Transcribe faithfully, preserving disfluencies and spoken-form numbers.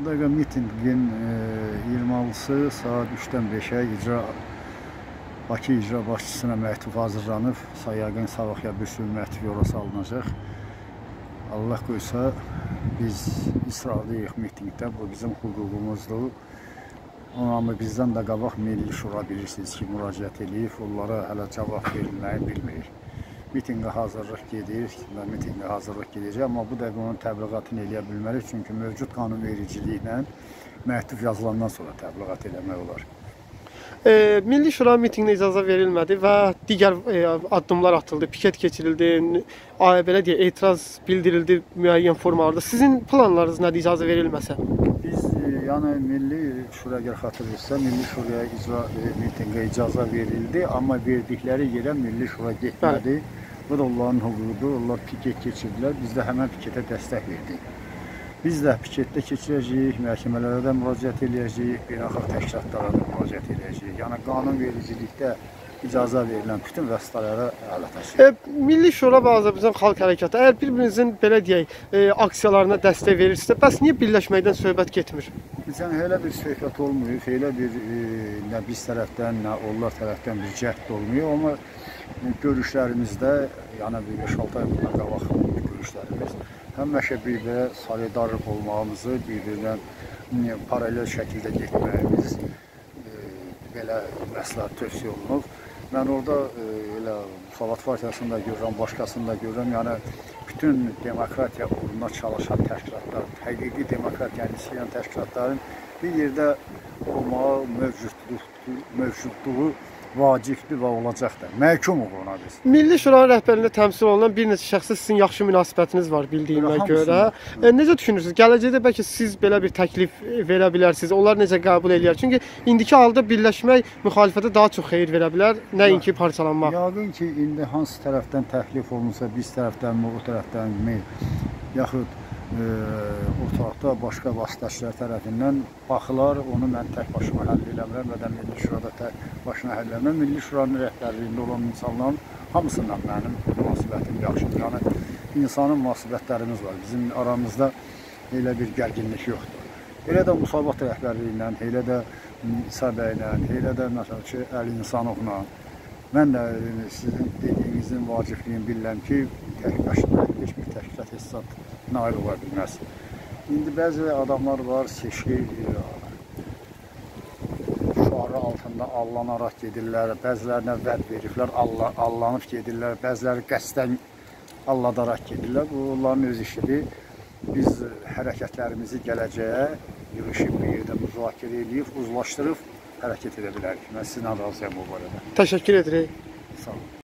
Bu dəqiqə mitinqin iyirmi altısı saat üçdən beşə icra Bakı icra başçısına məktub hazırlanıb. Yəqin sabah ya bir sürü məktub yola salınacaq. Allah qoysa biz israrlıyıq mitinqdə. Bu bizim hüququmuzdur. Amma bizdən də qabaq Milli Şura bilirsiniz ki, müraciət edib. Onlara hələ cavab verilməyi bilmir. Mitinqə hazırlıq gedir və mitinqə hazırlıq gedəcək. Amma bu dəqiqə onun təbliğatını eləyə bilmərik. Çünki mövcud qanunvericiliklə məktub yazılandan sonra təbliğat eləmək olar. E, Milli Şura mitinqinə icazə verilmədi və digər e, addımlar atıldı, piket keçirildi, belə deyə, etiraz bildirildi müəyyən formalarda. Sizin planlarınız nədir icazə verilməsə? Biz, e, yəni Milli Şura gəl xatırlayırsa, Milli Şuraya icra, e, mitinqə icazə verildi, amma verdikləri yerə Milli Şura getmədi. Bu da onların hüququdur, onlar piket keçirdilər, biz də həmən piketə dəstək verdik. Biz də piketdə keçirəcəyik, məhkəmələrə də müraciət edəcəyik, beynəlxalq təşkilatlara da müraciət edəcəyik. Yəni qanunvericilikdə icazə verilən bütün vəsitələrə əl atacaq. E, Milli Şura və Azərbaycan Xalq Hərəkatı, əgər bir-birinizin belə deyək, e, aksiyalarına dəstək verirsə, bəs niyə birləşməkdən söhbət getmir? Bizdən elə bir söhbət olmuyor, elə bir e, nə biz tərəfdən, nə onlar tərəfdən bir cəhd olmuyor. Amma e, görüşlərimizdə, yəni bir beş altı ay bundan qabaq görüşlərimiz, həmişə bir-birə solidarlıq olmağımızı, bir-birinə paralel şəkildə getməyimiz e, belə məsləhət tövsiyə olunub. Mən orada e, elə Müsavat Partiyasını da görürəm, başqasını da görürəm. Yəni bütün demokratiya uğruna çalışan təşkilatlar, həqiqi demokratiyanı istəyən təşkilatların bir yerdə olmağı mövcudluğu, mövcudluğu vacibdir və olacaqdır. Məhkum uğruna biz. Milli Şuranın rəhbərliyində təmsil olunan bir neçə şəxslə sizin yaxşı münasibətiniz var bildiyimə görə. E, necə düşünürsünüz? Gələcəkdə bəlkə siz belə bir təklif verə bilərsiniz. Onlar necə qəbul edirlər? Çünki indiki halda birləşmək müxalifətə daha çox xeyir verə bilər, nəinki parçalanmaq. Yəqin ki, indi hansı tərəfdən təklif olunsa, biz tərəfdənmi, o tərəfdənmi, yaxud e, ortaqda başqa vasitəçilər tərəfindən baxılar, onu mən tək başıma həll eləmirəm və də Milli Şurada tək başına həll eləmirəm. Milli Şuranın rəhbərliyində olan insanların hamısından mənim münasibətim yaxşıdır. Yəni, insanın münasibətlərimiz var. Bizim aramızda elə bir gərginlik yoxdur. Elə də Müsavat rəhbərliyi ilə, elə də İsa bəylə, elə də məsələn ki, Əli İnsanovla. Mən də sizin dediyinizin vacibliyini bilirəm ki, tək başına heç bir təşkilat hesab nail ola bilməz. İndi bəzi adamlar var, seçki şüarı altında allanaraq gedirlər, bəzilərinə vəd veriblər, allanıb gedirlər, bəziləri qəsdən alladaraq gedirlər. Bu, onların öz işidir. Biz hərəkətlərimizi gələcəyə yığışıb bir yerdə müzakirə edib, uzlaşdırıb hərəkət edə bilərik. Mən sizin adınızı bu barədə. Təşəkkür edirik. Sağ olun.